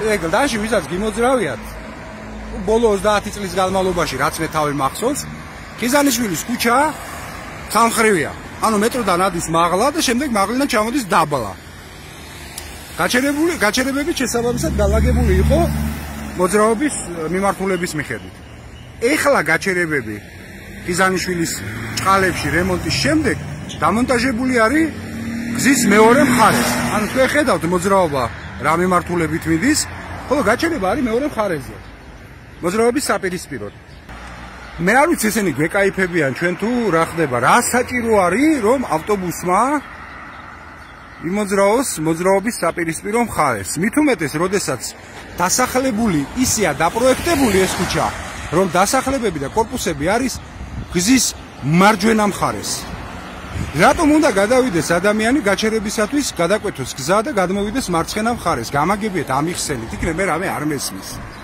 ეგ დაში ვისაც გიმოძრავიათ ბოლო 30 წლის განმავლობაში რაც მე თავი მახსოვს ხიზანიშვილის ქუჩა სამხრივია ანუ მეტროდან ადის მაღლა და შემდეგ მაღლიდან ჩამოდის დაბლა გაჩერებები შესაბამისად განლაგებული იყო მოძრაობის მიმართულების მიხედვით ეხლა გაჩერებები ხიზანიშვილის ჭყალებში რემონტის შემდეგ დამონტაჟებული არის გზის მეორე მხარეს ანუ თქვენ ხედავთ მოძრაობა რა მიმართულებით მიდის ხოლო გაჩერება არის მეორე მხარეზე მოძრაობის საპირისპიროდ მე არ ვიცი ესენი გვეკაიფებიან ჩვენ თუ რა ხდება რა საჭირო არის რომ ავტობუსმა იმოძრაოს მოძრაობის საპირისპირო მხარეს მით უმეტეს როდესაც დასახლებული ისეა დაპროექტებული ეს ქუჩა რომ დასახლებები და კორპუსები არის გზის მარჯვენა მხარეს რატომ უნდა გადავიდეს ადამიანი გაჩერებისათვის გადაკვეთოს გზა და გადმოვიდეს მარცხენა მხარეს გამაგებიეთ ამიხსენით იქნებ მე რამე არ მესმის